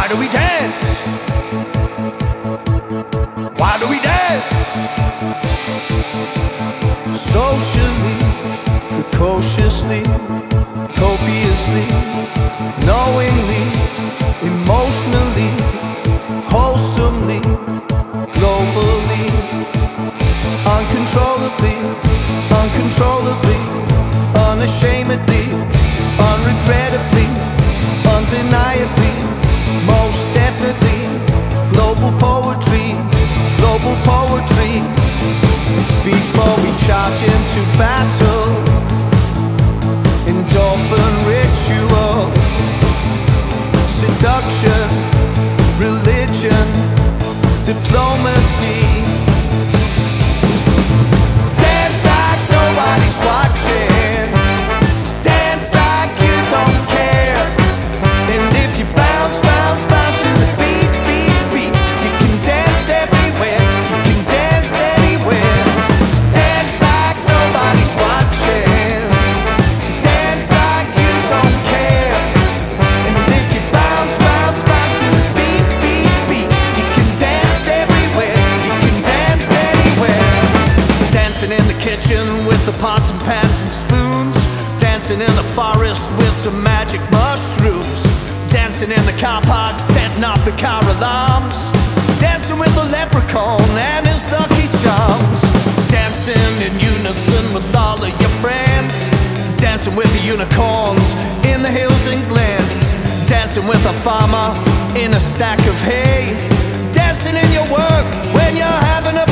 do we dance? Why do we dance? Socially, precociously, copiously, knowingly, emotionally, wholesomely, globally, uncontrollably, uncontrollably, unashamedly, unregrettably, undeniably, most definitely, global poetry, global poetry. Before we charge into battle, endorphin ritual, seduction, religion, diplomacy. Dance like nobody's watching, dance like you don't care. And if you bounce, bounce, bounce to the beat, beat, beat, you can dance everywhere, you can dance anywhere. Dance like nobody's watching, dance like you don't care. And if you bounce, bounce, bounce to the beat, beat, beat, you can dance everywhere, you can dance anywhere. Dancing in the kitchen with the pots and pans and spoons, dancing in the forest with some magic mushrooms, dancing in the car park, setting off the car alarms, dancing with a leprechaun and his lucky charms, dancing in unison with all of your friends, dancing with the unicorns in the hills and glens, dancing with a farmer in a stack of hay, dancing in your work when you're having a